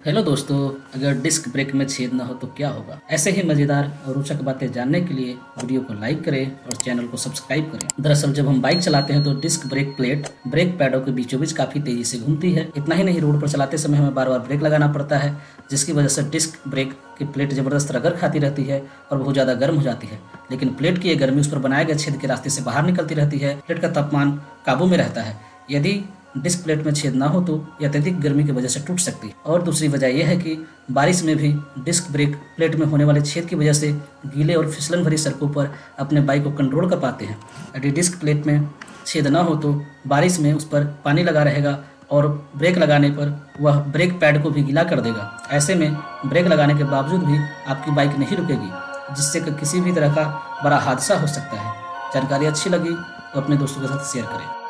Hello दोस्तों, अगर disc brake में छेद ना हो तो क्या होगा। ऐसे ही मजेदार और रोचक बातें जानने के लिए वीडियो को लाइक करें और चैनल को सब्सक्राइब करें। दरअसल जब हम बाइक चलाते हैं तो डिस्क ब्रेक प्लेट ब्रेक पैडों के बीचों बीच काफी तेजी से घूमती है। इतना ही नहीं, रोड पर चलाते समय हमें बार बार ब्रेक लगाना पड़ता है, जिसकी वजह से डिस्क ब्रेक की प्लेट जबरदस्त रगड़ खाती रहती है और बहुत ज्यादा गर्म हो जाती है। लेकिन प्लेट की यह गर्मी उस पर बनाए गए छेद के रास्ते से बाहर निकलती रहती है। प्लेट का तापमान काबू में रहता है। यदि डिस्क प्लेट में छेद ना हो तो यह अत्यधिक गर्मी की वजह से टूट सकती है। और दूसरी वजह यह है कि बारिश में भी डिस्क ब्रेक प्लेट में होने वाले छेद की वजह से गीले और फिसलन भरी सड़कों पर अपने बाइक को कंट्रोल कर पाते हैं। यदि डिस्क प्लेट में छेद ना हो तो बारिश में उस पर पानी लगा रहेगा और ब्रेक लगाने पर वह ब्रेक पैड को भी गीला कर देगा। ऐसे में ब्रेक लगाने के बावजूद भी आपकी बाइक नहीं रुकेगी, जिससे किसी भी तरह का बड़ा हादसा हो सकता है। जानकारी अच्छी लगी तो अपने दोस्तों के साथ शेयर करें।